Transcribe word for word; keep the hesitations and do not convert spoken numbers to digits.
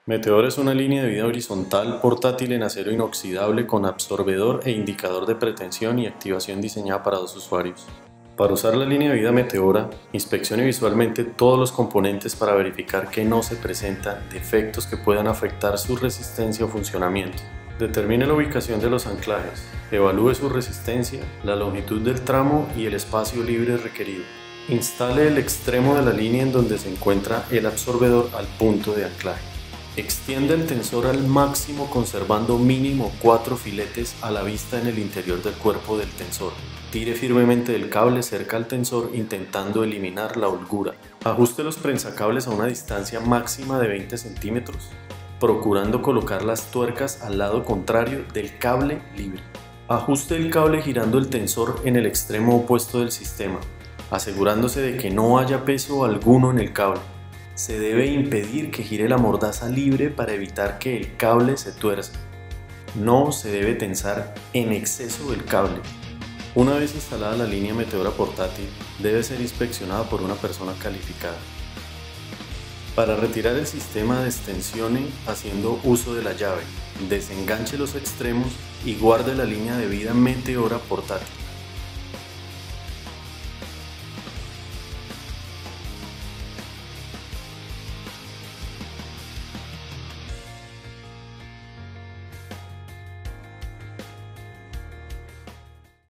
Meteor es una línea de vida horizontal portátil en acero inoxidable con absorbedor e indicador de pretensión y activación diseñada para dos usuarios. Para usar la línea de vida Meteora, inspeccione visualmente todos los componentes para verificar que no se presentan defectos que puedan afectar su resistencia o funcionamiento. Determine la ubicación de los anclajes, evalúe su resistencia, la longitud del tramo y el espacio libre requerido. Instale el extremo de la línea en donde se encuentra el absorbedor al punto de anclaje. Extienda el tensor al máximo conservando mínimo cuatro filetes a la vista en el interior del cuerpo del tensor. Tire firmemente del cable cerca al tensor intentando eliminar la holgura. Ajuste los prensacables a una distancia máxima de veinte centímetros, procurando colocar las tuercas al lado contrario del cable libre. Ajuste el cable girando el tensor en el extremo opuesto del sistema, asegurándose de que no haya peso alguno en el cable. Se debe impedir que gire la mordaza libre para evitar que el cable se tuerza. No se debe tensar en exceso el cable. Una vez instalada la línea Meteora portátil, debe ser inspeccionada por una persona calificada. Para retirar el sistema, destensione haciendo uso de la llave, desenganche los extremos y guarde la línea de vida Meteora portátil.